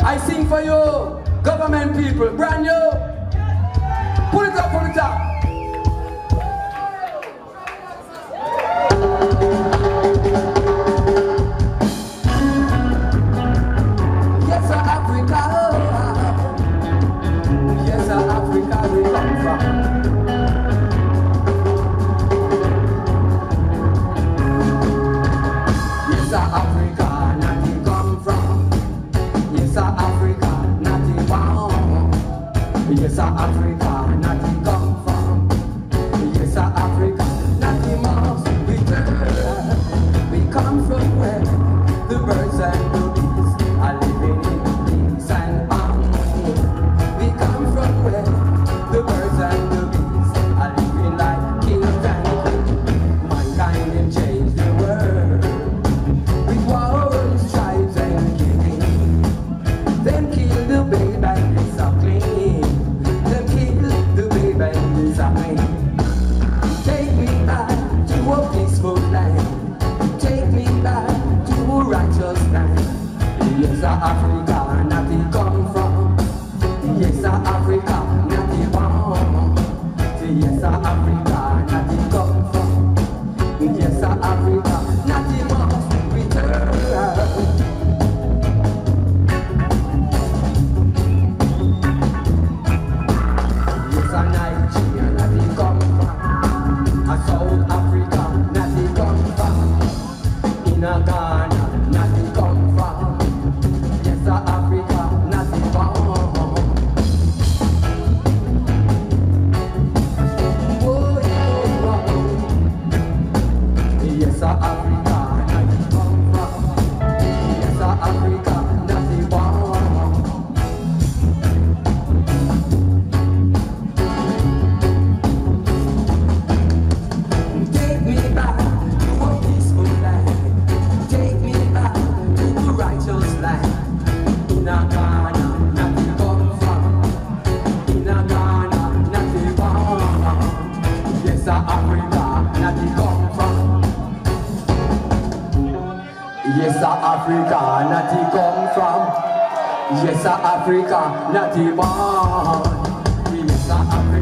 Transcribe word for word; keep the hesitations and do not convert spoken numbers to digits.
I sing for you, government people, brand new. Pull it up, pull it up. Yes, sir, Africa. Yes, sir, Africa, we come from. Yes, sir, Africa, not we come from. Yes, sir, Africa, not we born. Yes, sir, Africa, not we come from. Yes, sir, Africa, not we must return. We come from where the birds and the bees are living in peace and harmony. We come from where the birds and the bees are living like kings and queens. Mankind can change the world with wars, tribes and killing. Then kill the babe and the suckling. Then kill the babe and the suckling. Take me back to a peaceful land. Take me back to a righteous land. Yes, sir, Africa, not we come from. Yes, sir, Africa, not we born. Yes, sir, Africa, not we come from. Yes, sir, Africa, not we must return. Yes, sir, Nigeria, not we come from. A South Africa, not we come from. In a Ghana, not we come from. Yes, sir, Africa, not we born. Oh, yeah, oh. Yes, sir, Africa, not we come from. Yes, sir, Africa, not we born. Take me back to a peaceful land. Take me back to a righteous land. In a Ghana, not we come from. In a Ghana, not we born. Yes, sir, Africa, not we come from. Yes, sir, Africa, not we come from. Yes, sir, Africa, not we born. Yes, sir, Africa.